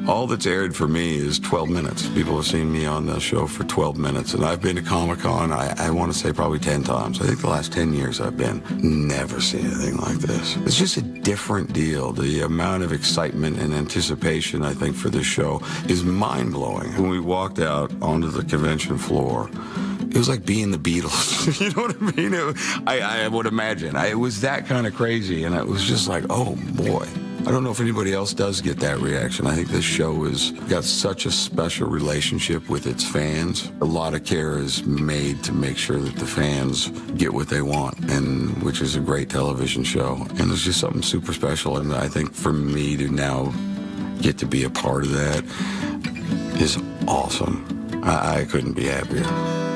All that's aired for me is 12 minutes. People have seen me on the show for 12 minutes, and I've been to Comic-Con, I want to say probably 10 times. I think the last 10 years I've been. Never seen anything like this. It's just a different deal. The amount of excitement and anticipation, I think, for this show is mind-blowing. When we walked out onto the convention floor, it was like being the Beatles. You know what I mean? I would imagine. It was that kind of crazy, and it was just like, oh, boy. I don't know if anybody else does get that reaction. I think this show has got such a special relationship with its fans. A lot of care is made to make sure that the fans get what they want, and which is a great television show. And it's just something super special. And I think for me to now get to be a part of that is awesome. I couldn't be happier.